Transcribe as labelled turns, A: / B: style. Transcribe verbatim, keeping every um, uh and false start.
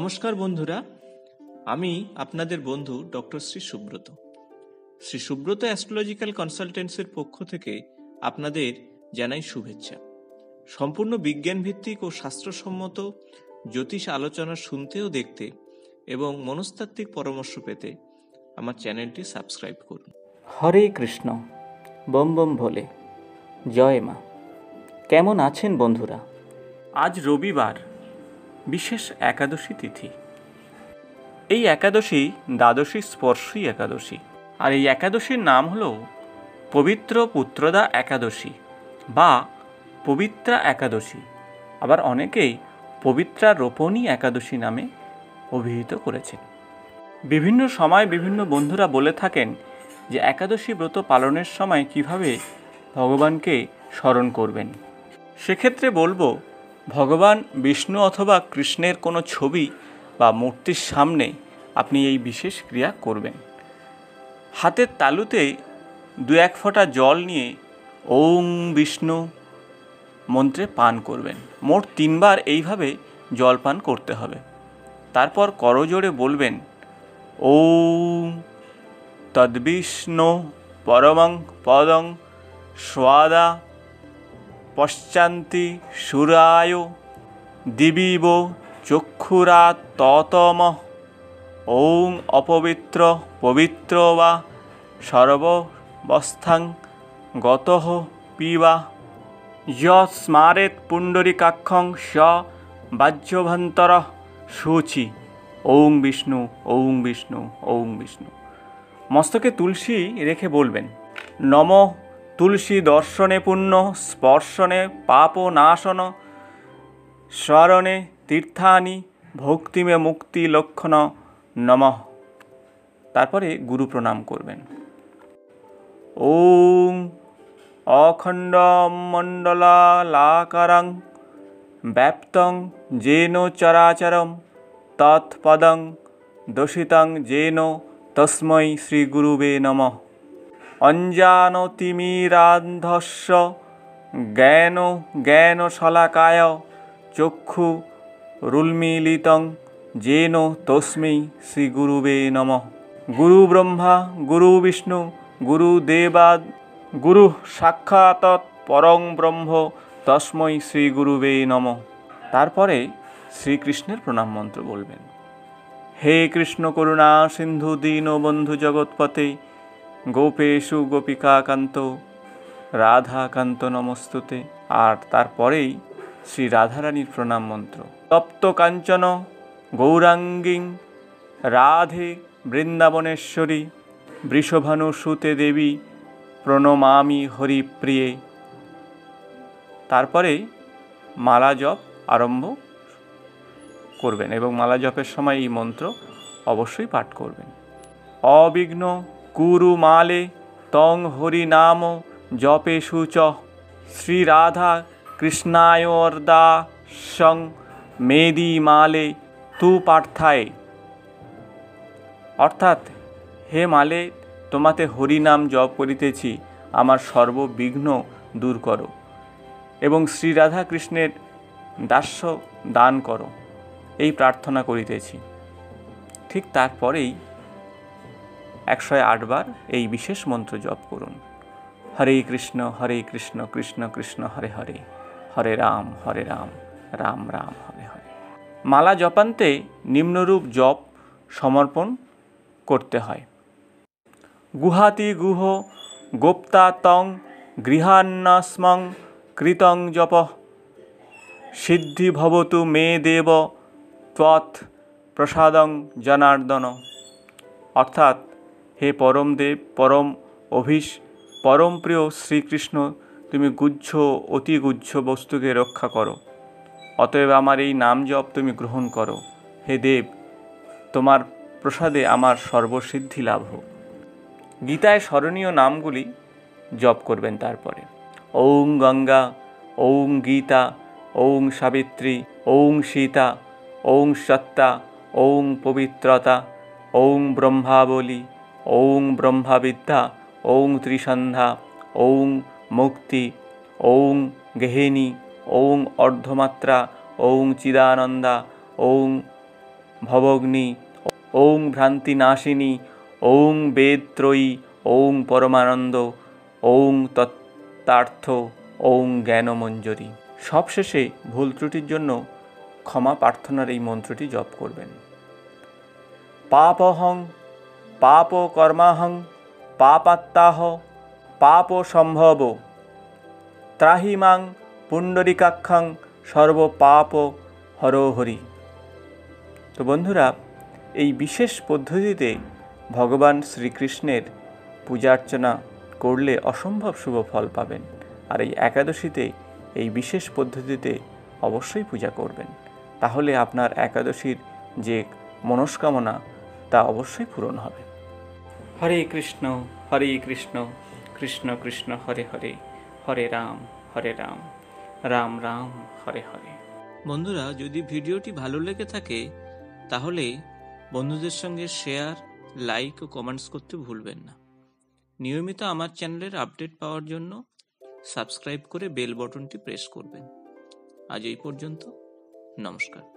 A: নমস্কার বন্ধুরা, আমি আপনাদের বন্ধু ডক্টর শ্রী সুব্রত। শ্রী সুব্রত অ্যাস্ট্রোলজিক্যাল কনসালটেন্সির পক্ষ থেকে আপনাদের জানাই শুভেচ্ছা। সম্পূর্ণ বিজ্ঞান ভিত্তিক ও শাস্ত্রসম্মত জ্যোতিষ আলোচনা শুনতে ও দেখতে এবং মনস্তাত্ত্বিক পরামর্শ পেতে আমার চ্যানেলটি সাবস্ক্রাইব করুন।
B: হরে কৃষ্ণ, বম বম ভোলে, জয় মা। কেমন আছেন বন্ধুরা? আজ রবিবার, বিশেষ একাদশী তিথি। এই একাদশী দ্বাদশী স্পর্শী একাদশী, আর এই একাদশীর নাম হলো পবিত্র পুত্রদা একাদশী বা পবিত্রা একাদশী। আবার অনেকেই পবিত্রা রোপণী একাদশী নামে অভিহিত করেছেন। বিভিন্ন সময় বিভিন্ন বন্ধুরা বলে থাকেন যে একাদশী ব্রত পালনের সময় কিভাবে ভগবানকে স্মরণ করবেন। সেক্ষেত্রে বলবো, ভগবান বিষ্ণু অথবা কৃষ্ণের কোনো ছবি বা মূর্তির সামনে আপনি এই বিশেষ ক্রিয়া করবেন। হাতের তালুতে দু এক ফোঁটা জল নিয়ে ওং বিষ্ণু মন্ত্রে পান করবেন। মোট তিনবার এইভাবে জল পান করতে হবে। তারপর করজোড়ে বলবেন, ওং তদ্বিষ্ণু পরমং পদং স্বাদা পশ্চান্তি সুরায় দিবিব চক্ষুরাত ততম ওং অপবিত্র পবিত্র বা সর্ববস্থাং গতঃ পিবা যৎ স্মারেত পুণ্ডরীকাক্ষং স বাহ্যভন্তর শুচি ওং বিষ্ণু ওং বিষ্ণু ওং বিষ্ণু। মস্তকে তুলসী রেখে বলবেন, নম তুলসী দর্শনে পুণ্য স্পর্শনে পাপ নাশন স্মরণে তীর্থানি ভক্তিমে মুক্তি লক্ষণ নমঃ। তারপরে গুরু প্রণাম করবেন। ওং অখণ্ড মণ্ডলাকারং ব্যাপ্তং যেন চরাচরম তৎপদং দোষিতং যেন তস্मै শ্রী গুরুবে নমঃ। অঞ্জানতিমিরান্ধস্য জ্ঞান জ্ঞান শলাকায় চক্ষু রুন্মীলিতং যেন তস্मै শ্রী গুরুবে নমঃ। গুরু ব্রহ্মা গুরু বিষ্ণু গুরু দেবাদ গুরু সাক্ষাৎ পরং ব্রহ্ম তস্मै শ্রী গুরুবে নমঃ। তারপরে শ্রীকৃষ্ণের প্রণাম মন্ত্র বলবেন। হে কৃষ্ণ করুণা সিন্ধু দীনবন্ধু জগৎপতে গোপেশু গোপিকাকান্ত রাধাকান্ত নমস্তুতে। আর তারপরেই শ্রী রাধারানীর প্রণাম মন্ত্র। তপ্ত কাঞ্চন গৌরাঙ্গীং রাধে বৃন্দাবনেশ্বরী বৃষভানু সুতে দেবী প্রণমামি হরিপ্রিয়ে। তারপরে মালা জপ আরম্ভ করবেন এবং মালা জপের সময় এই মন্ত্র অবশ্যই পাঠ করবেন। অবিঘ্ন কুরু মালে তং হরি নাম জপে সুচ শ্রী রাধা কৃষ্ণায়োর্দা সং মেদি মালে তু পার্থায়। অর্থাৎ, হে মালে, তোমাতে হরিনাম জপ করিতেছি, আমার সর্ববিঘ্ন দূর করো এবং শ্রী রাধা কৃষ্ণের দাস্য দান করো, এই প্রার্থনা করিতেছি। ঠিক তারপরেই একশো আটবার এই বিশেষ মন্ত্র জপ করুন। হরে কৃষ্ণ হরে কৃষ্ণ কৃষ্ণ কৃষ্ণ হরে হরে, হরে রাম হরে রাম রাম রাম হরে হরে। মালা জপান্তে নিম্নরূপ জপ সমর্পণ করতে হয়। গুহাতি গুহ গোপ্তা তং গৃহান্নস্মং কৃতং জপ সিদ্ধি ভবতু মে দেব ত্বৎ প্রসাদং জনার্দন। অর্থাৎ, হে পরম দেব, পরম অভীশ, পরম প্রিয় শ্রীকৃষ্ণ, তুমি গুহ্য অতি গুহ্য বস্তুকে রক্ষা করো, অতএব আমার এই নাম জপ তুমি গ্রহণ করো। হে দেব, তোমার প্রসাদে আমার সর্বসিদ্ধি লাভ হোক। গীতায় স্মরণীয় নামগুলি জপ করবেন। তারপরে ওং গঙ্গা, ওং গীতা, ওং সাবিত্রী, ওং সীতা, ওং সত্তা, ওং পবিত্রতা, ওং ব্রহ্মাবলী, ওং ব্রহ্মাবিদ্যা, ওং ত্রিসন্ধ্যা, ওং মুক্তি, ওং গেহিনী, ওং অর্ধমাত্রা, ওং চিদানন্দা, ওং ভবগ্নি, ওং ভ্রান্তিনাশিনী, ওং বেদত্রয়ী, ওং পরমানন্দ, ওং তত্ত্বার্থ, ওং জ্ঞানমঞ্জরি। সবশেষে ভুল ত্রুটির জন্য ক্ষমা প্রার্থনার এই মন্ত্রটি জপ করবেন। পাপহং পাপ কর্মাহং পাপাত্তাহ পাপ সম্ভব ত্রাহিমাং পুণ্ডরিকাক্ষং সর্ব পাপ হরহরি। তো বন্ধুরা, এই বিশেষ পদ্ধতিতে ভগবান শ্রীকৃষ্ণের পূজা অর্চনা করলে অসম্ভব শুভ ফল পাবেন। আর এই একাদশীতে এই বিশেষ পদ্ধতিতে অবশ্যই পূজা করবেন, তাহলে আপনার একাদশীর যে মনস্কামনা তা অবশ্যই পূরণ হবে। হরে কৃষ্ণ হরে কৃষ্ণ কৃষ্ণ কৃষ্ণ হরে হরে, হরে রাম হরে রাম রাম রাম হরে হরে।
A: বন্ধুরা, যদি ভিডিওটি ভালো লেগে থাকে তাহলে বন্ধুদের সঙ্গে শেয়ার, লাইক ও কমেন্টস করতে ভুলবেন না। নিয়মিত আমার চ্যানেলের আপডেট পাওয়ার জন্য সাবস্ক্রাইব করে বেল বটনটি প্রেস করবেন। আজ এই পর্যন্ত, নমস্কার।